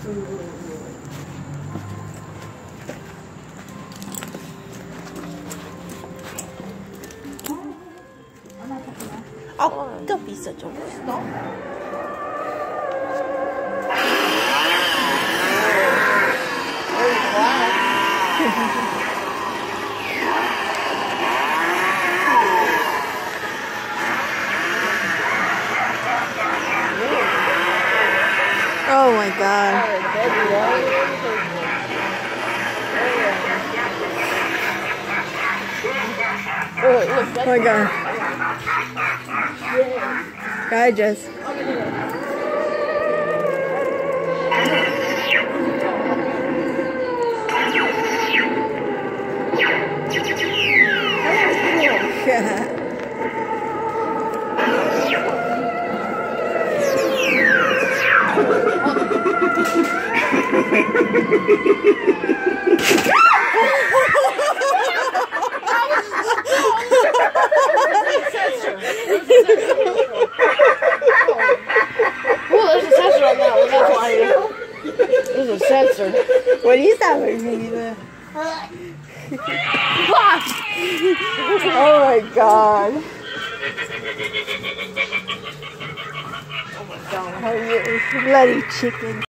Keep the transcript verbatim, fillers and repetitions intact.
Oh, don't be such a wuss. Oh my god. Oh my god. Guy just. Yeah. Well, there's a sensor on that one, that's why. There's a sensor. What is that? Oh my god. Oh my god. Oh, you bloody chicken.